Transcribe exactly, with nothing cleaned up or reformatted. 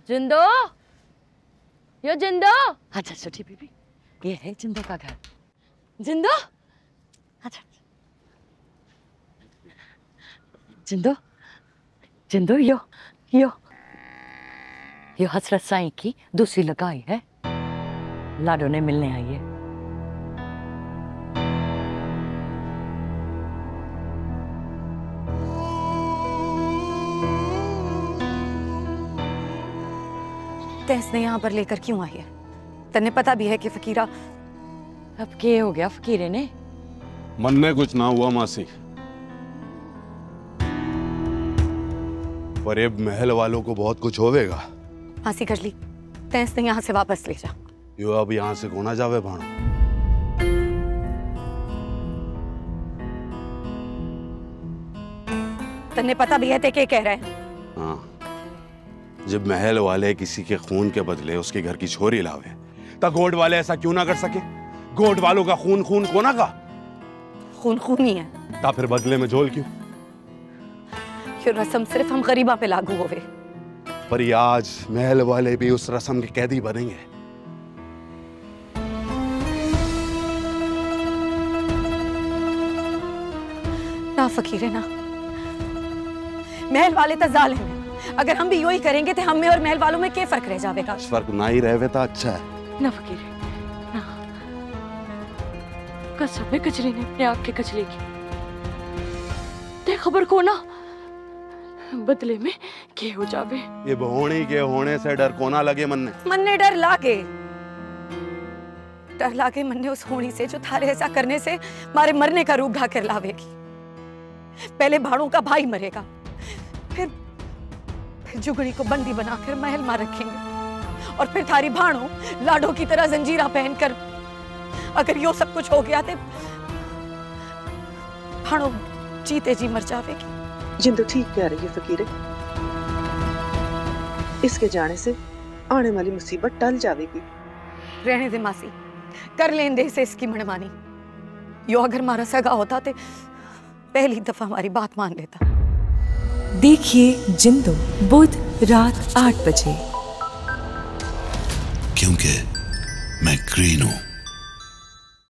जिंदो, यो जिंदो। अच्छा छोटी बीबी, ये है जिंदो का घर। जिंदो, अच्छा जिंदो, जिंदो यो यो यो हसरत साईं की दूसरी लगाई है, लाडो ने मिलने आई है। इसने यहाँ पर लेकर क्यों आई है? तन्ने पता भी है कि फकीरा। अब क्या हो गया फकीरे ने? मन में कुछ ना हुआ मासी, पर अब महल वालों को बहुत कुछ होवेगा। मासी कर ली, तैंस ने यहाँ से वापस ले जा। यो अब यहाँ से कोना जावे भाणो। तन्ने पता भी है ते के कह रहे हैं? हाँ, जब महल वाले किसी के खून के बदले उसके घर की छोरी लावे, तब गोड वाले ऐसा क्यों ना कर सके? गोड वालों का खून खून कोना का खून खून ही है। ता फिर बदले में झोल क्यों? ये रस्म सिर्फ हम गरीबा पे लागू होवे। पर ये आज महल वाले भी उस रस्म के कैदी बनेंगे। ना फकीरे ना, महल वाले तो जालिम हैं। अगर हम भी यू ही करेंगे तो हम में और महल वालों में क्या फर्क रह जाएगा? फर्क ना ही रहे तो अच्छा है। ना फकीरे ना, कसम है कचरी ने अपने आप के कचरे की। ते खबर को ना बदले में क्या हो जावे? ये बहोणी के होने से डर कोना लगे मन ने? मन ने डर लागे, डर लागे मन ने उस होनी से जो थारे ऐसा करने से मारे मरने का रूप ढा कर लावेगी। पहले भाड़ों का भाई मरेगा, फिर फिर जुगड़ी को बंदी बनाकर महल में रखेंगे, और फिर थारी भाणो लाडो की तरह जंजीरा पहनकर, अगर यो सब कुछ हो गया तो भाणो जीते जी मर जावेगी। जिंदो ठीक कह रही है फकीरे, इसके जाने से आने वाली मुसीबत टल जाएगी। रहने दे मासी, कर लें दे से इसकी मनमानी। यो अगर मारा सगा होता तो पहली दफा हमारी बात मान लेता। देखिए जिंदो बुध रात आठ बजे, क्योंकि मैं ग्रीन हूं।